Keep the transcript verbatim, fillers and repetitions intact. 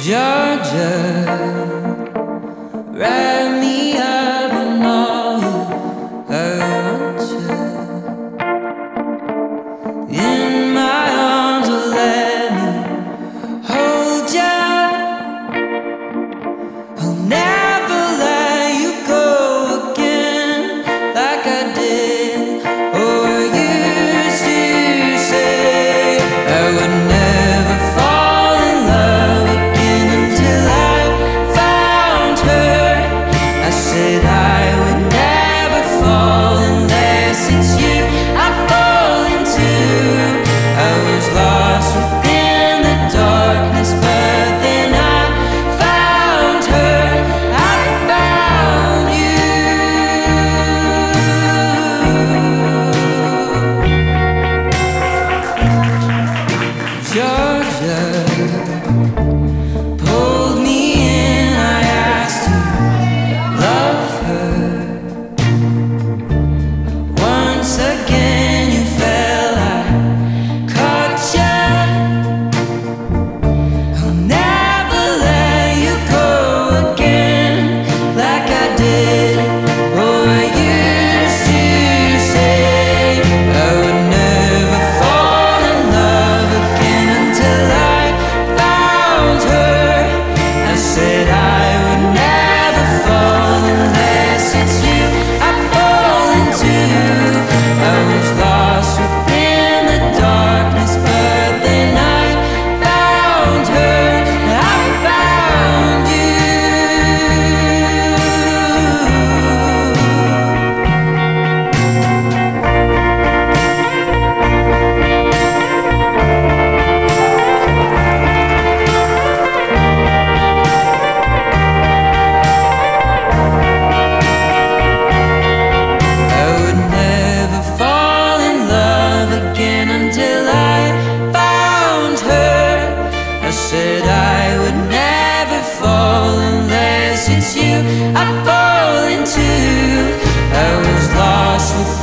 Georgia, wrap me up in all you want you. In my arms, will let me hold you. I'll never let you go again like I did or used to say. I would never fall in love again until I found her. I said I would never fall unless it's you I fall into. I was lost within the darkness, but then I found her. I found you, Georgia. Pulled me in, I asked to love her. Once again you fell, I caught ya. I'll never let you go again like I did or used to say. I would never fall in love again until I found her. I said I would never fall unless it's you I fall into. I was lost within the darkness, but then I found her. I found you. I would never fall in love again until I found her. I said I would never fall unless it's you I fall into. I was lost within